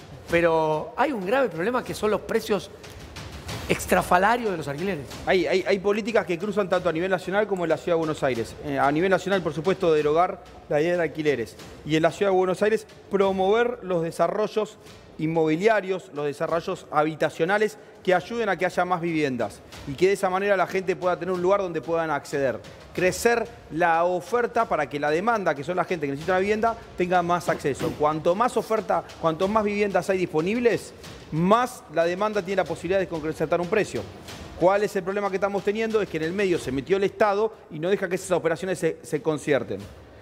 B: pero hay un grave problema que son los precios extrafalarios de los alquileres.
A: Hay, hay, hay políticas que cruzan tanto a nivel nacional como en la Ciudad de Buenos Aires. Eh, a nivel nacional, por supuesto, derogar la idea de alquileres. Y en la Ciudad de Buenos Aires, promover los desarrollos inmobiliarios, los desarrollos habitacionales que ayuden a que haya más viviendas y que de esa manera la gente pueda tener un lugar donde puedan acceder. Crecer la oferta para que la demanda, que son la gente que necesita una vivienda, tenga más acceso. Cuanto más oferta, cuanto más viviendas hay disponibles, más la demanda tiene la posibilidad de concretar un precio. ¿Cuál es el problema que estamos teniendo? Es que en el medio se metió el Estado y no deja que esas operaciones se, se concierten.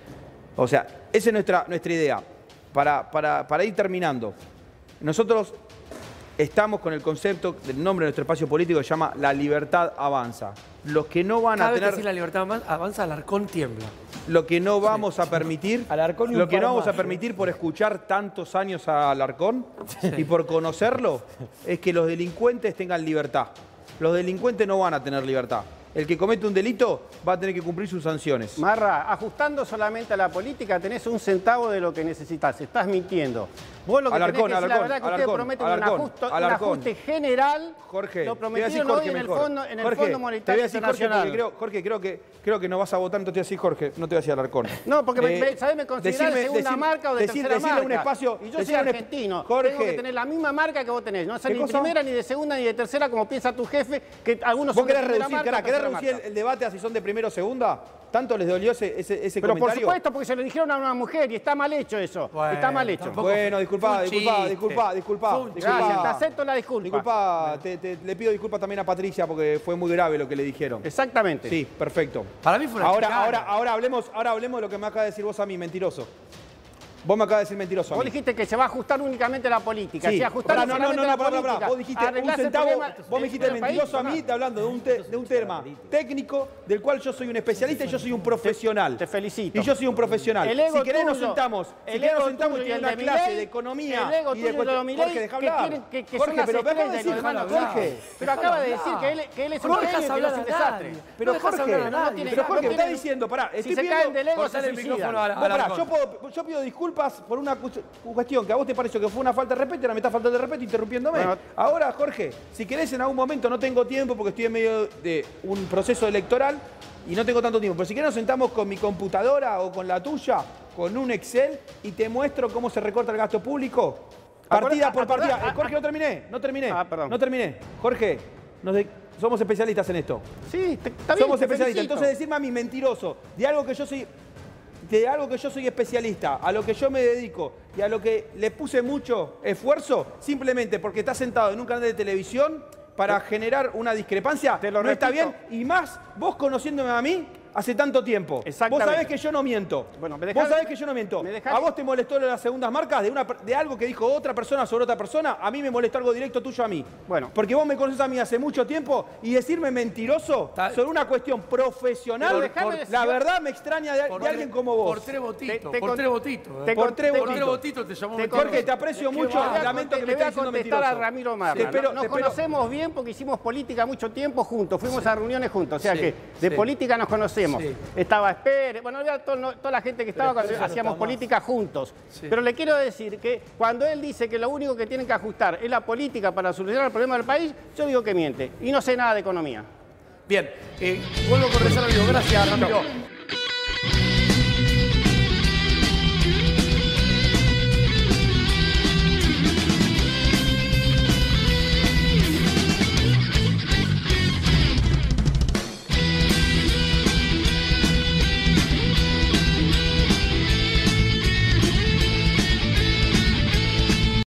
A: O sea, esa es nuestra, nuestra idea. Para, para, para ir terminando, nosotros estamos con el concepto del nombre de nuestro espacio político que se llama La Libertad Avanza. Los que no van
B: Cada
A: a
B: vez
A: tener...
B: que decís La Libertad Avanza, Alarcón tiembla.
A: Lo que no vamos a permitir,
C: Alarcón y
A: lo que no vamos
C: más,
A: a permitir por escuchar tantos años a Alarcón sí. y por conocerlo, es que los delincuentes tengan libertad. Los delincuentes no van a tener libertad. El que comete un delito va a tener que cumplir sus sanciones.
D: Marra, ajustando solamente a la política, tenés un centavo de lo que necesitas. Estás mintiendo. Vos lo que
A: Alarcón,
D: tenés que decir,
A: Alarcón,
D: la verdad que
A: Alarcón,
D: ustedes prometen
A: Alarcón,
D: un, ajusto, un
A: Alarcón.
D: ajuste general.
A: Jorge,
D: lo prometieron
A: te voy a decir, Jorge,
D: hoy en el
A: mejor.
D: Fondo, en el
A: Jorge,
D: Fondo
A: te voy
D: Monetario
A: a decir, Jorge,
D: Internacional.
A: porque creo, Jorge, creo que, creo que no vas a votar, no te voy a decir Jorge, no te voy a decir Alarcón.
D: No, porque,
A: Eh,
D: me, ¿sabés? Me considerás de segunda
A: decir-
D: marca o de
A: decir-
D: tercera
A: decirle
D: marca.
A: un espacio-
D: y yo soy
A: decirle un esp-
D: argentino.
A: Jorge.
D: Tengo que tener la misma marca que vos tenés. No soy
A: ¿Qué
D: ni
A: cosa?
D: primera, ni de segunda, ni de tercera, como piensa tu jefe, que algunos
A: ¿Vos
D: son de
A: querés
D: primera
A: reducir,
D: marca,
A: cará, querés
D: tercera
A: reducir
D: marca.
A: el, el debate a si son de primera o segunda? ¿Tanto les dolió ese, ese, ese
D: Pero por
A: comentario?
D: supuesto, porque se lo dijeron a una mujer y está mal hecho eso.
B: Bueno,
D: está mal hecho.
B: tampoco-
A: Bueno, disculpa,
B: Fue un
A: disculpa,
B: chiste.
A: disculpa, disculpa,
B: Fue un
A: disculpa.
D: Gracias, te acepto la disculpa.
A: Disculpa, te, te- le pido disculpas también a Patricia porque fue muy grave lo que le dijeron.
D: Exactamente.
A: Sí, perfecto.
B: Para mí fue una
A: Ahora,
B: chicana.
A: ahora, ahora hablemos, ahora hablemos de lo que me acaba de decir vos a mí, mentiroso. Vos me acabas de decir mentiroso a
D: Vos
A: mí.
D: dijiste que se va a ajustar únicamente a la política.
A: Sí.
D: Si ajustás
A: Pará, no, no, no,
D: solamente a la
A: no, pará, pará,
D: política,
A: pará. Vos dijiste un
D: arreglás el
A: centavo,
D: problema
A: vos me dijiste
D: del
A: mentiroso
D: país,
A: a mí,
D: no.
A: te hablando de un, te- de un tema técnico del cual yo soy un especialista y yo soy un profesional.
D: Te felicito.
A: Y yo soy un profesional.
D: El ego
A: si querés nos
D: tuyo,
A: sentamos, si
D: el
A: querés
D: ego
A: nos sentamos
D: tuyo
A: y
D: y el
A: una
D: de
A: clase
D: Milei,
A: de economía
D: el ego
A: y
D: tuyo
A: de
D: y de Milei,
A: Jorge, deja
D: que
A: hablar.
D: quieren- que- que
A: Jorge,
D: son las
A: pero me acabas de
D: estrellas
A: decir,
D: de
A: Jorge,
D: Goldman
A: Jorge.
D: Sachs. Pero acaba de decir que él, que él es un
B: No dejas
D: genio y que
B: hablar
D: es un
B: a
D: desastre.
B: nadie.
A: Pero
B: No dejas
A: Jorge,
B: hablar a nadie.
D: tiene-
A: pero
D: no
A: Jorge, me
D: tiene-
A: está diciendo, pará,
D: Si
A: estoy
D: se
A: pidiendo...
D: caen del ego,
B: Cortale
D: se
B: el
D: suicidan.
B: micrófono a la-
A: Vos, pará,
B: Alarcón.
A: yo, puedo- yo pido disculpas por una cu- cuestión que a vos te pareció que fue una falta de respeto, ahora me está faltando de respeto interrumpiéndome.
D: Bueno.
A: Ahora, Jorge, si querés en algún momento, no tengo tiempo porque estoy en medio de un proceso electoral y no tengo tanto tiempo, pero si querés nos sentamos con mi computadora o con la tuya, con un Excel y te muestro cómo se recorta el gasto público. Partida por
D: acordá-
A: partida. Eh,
D: ah,
A: Jorge, no terminé, no terminé.
D: Ah, perdón.
A: No terminé. Jorge, nos de- somos especialistas en esto.
D: Sí, te- está bien,
A: Somos
D: te
A: especialistas.
D: felicito.
A: Entonces decirme a mí mentiroso de algo que yo soy de algo que yo soy especialista, a lo que yo me dedico y a lo que le puse mucho esfuerzo, simplemente porque está sentado en un canal de televisión para generar una discrepancia,
D: Te lo
A: no está
D: repito.
A: bien. Y más, vos conociéndome a mí, hace tanto tiempo. Vos sabés que yo no miento.
D: Bueno,
A: me dejás, vos sabés que yo no miento. ¿A vos te molestó lo de las segundas marcas? De, una, de algo que dijo otra persona sobre otra persona. A mí me molestó algo directo tuyo a mí.
D: Bueno.
A: Porque vos me conocés a mí hace mucho tiempo y decirme mentiroso sobre una cuestión profesional, por, por, la verdad me extraña de, de alguien como vos.
B: Por tres votitos. Te, te por tres votitos.
A: Te, por tres votitos.
B: votitos te llamó
A: te Jorge, te aprecio te mucho.
D: Te
A: lamento que me
D: estés diciendo mentiroso. A Ramiro Marra.
A: Te espero,
D: Nos
A: te
D: conocemos bien porque hicimos política mucho tiempo juntos. Fuimos sí. a reuniones juntos. O sea sí, que de sí. política nos conocemos. Sí. Estaba Esper, bueno, todo, toda la gente que estaba cuando hacíamos política juntos. Sí. Pero le quiero decir que cuando él dice que lo único que tienen que ajustar es la política para solucionar el problema del país, yo digo que miente. Y no sé nada de economía.
B: Bien, eh, vuelvo a corregir, amigo. Gracias, Ramiro.